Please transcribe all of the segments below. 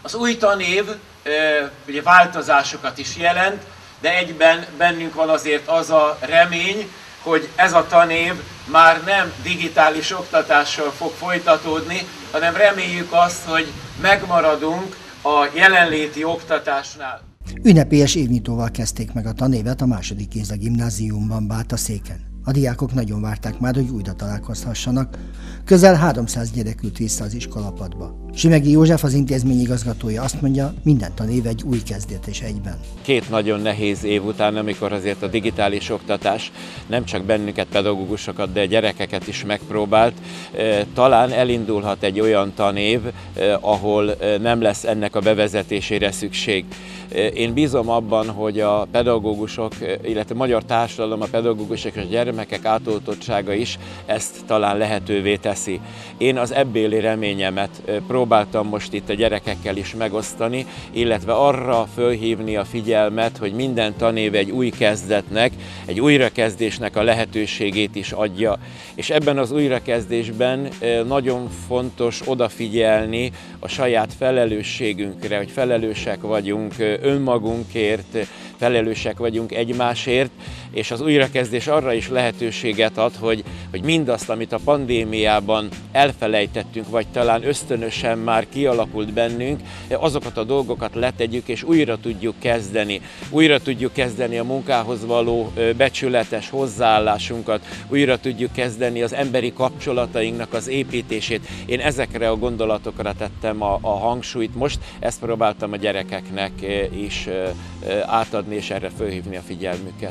Az új tanév ugye változásokat is jelent, de egyben bennünk van azért az a remény, hogy ez a tanév már nem digitális oktatással fog folytatódni, hanem reméljük azt, hogy megmaradunk a jelenléti oktatásnál. Ünnepélyes évnyitóval kezdték meg a tanévet a II. Géza gimnáziumban Bátaszéken. A diákok nagyon várták már, hogy újra találkozhassanak. Közel 300 gyerek ült vissza az iskolapadba. Sümegi József, az intézmény igazgatója azt mondja, minden tanév egy új kezdetés egyben. Két nagyon nehéz év után, amikor azért a digitális oktatás nem csak bennünket, pedagógusokat, de gyerekeket is megpróbált, talán elindulhat egy olyan tanév, ahol nem lesz ennek a bevezetésére szükség. Én bízom abban, hogy a pedagógusok, illetve a magyar társadalom, a pedagógusok és a gyermekek átoltottsága is ezt talán lehetővé teszi. Én az ebbéli reményemet próbáltam most itt a gyerekekkel is megosztani, illetve arra fölhívni a figyelmet, hogy minden tanév egy új kezdetnek, egy újrakezdésnek a lehetőségét is adja. És ebben az újrakezdésben nagyon fontos odafigyelni a saját felelősségünkre, hogy felelősek vagyunk önmagunkért, felelősek vagyunk egymásért, és az újrakezdés arra is lehetőséget ad, hogy mindazt, amit a pandémiában elfelejtettünk, vagy talán ösztönösen már kialakult bennünk, azokat a dolgokat letegyük, és újra tudjuk kezdeni. Újra tudjuk kezdeni a munkához való becsületes hozzáállásunkat, újra tudjuk kezdeni az emberi kapcsolatainknak az építését. Én ezekre a gondolatokra tettem a hangsúlyt most, ezt próbáltam a gyerekeknek is átadni, és erre fölhívni a figyelmüket.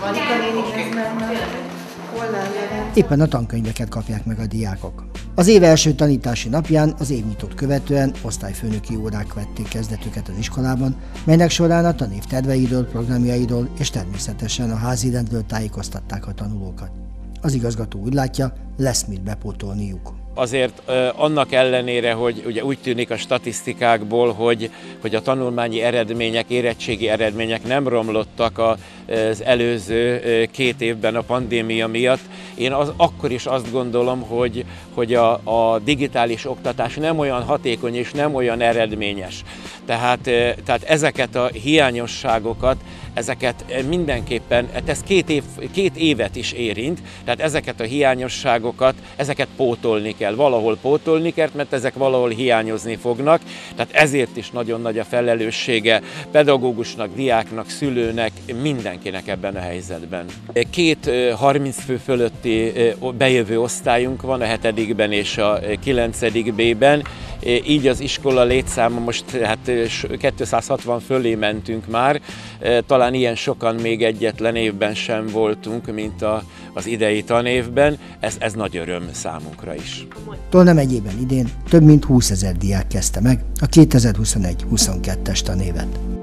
Éppen a tankönyveket kapják meg a diákok. Az év első tanítási napján, az évnyitót követően osztályfőnöki órák vették kezdetüket az iskolában, melynek során a tanév terveiről, programjairól és természetesen a házirendről tájékoztatták a tanulókat. Az igazgató úgy látja, lesz mit bepótolniuk. Azért annak ellenére, hogy ugye úgy tűnik a statisztikákból, hogy a tanulmányi eredmények, érettségi eredmények nem romlottak az előző 2 évben a pandémia miatt, én akkor is azt gondolom, hogy a digitális oktatás nem olyan hatékony és nem olyan eredményes. Tehát ezeket a hiányosságokat, ezeket mindenképpen, ez 2 évet is érint, tehát ezeket a hiányosságokat, ezeket pótolni kell, valahol pótolni kell, mert ezek valahol hiányozni fognak, tehát ezért is nagyon nagy a felelőssége pedagógusnak, diáknak, szülőnek, mindenkinek ebben a helyzetben. 2 30 fő fölötti bejövő osztályunk van, a 7-ben és a 9. B-ben, így az iskola létszáma most 260 fölé mentünk már, talán ilyen sokan még egyetlen évben sem voltunk, mint az idei tanévben, ez nagy öröm számunkra is. Tolna megyében idén több mint 20 000 diák kezdte meg a 2021-22-es tanévet.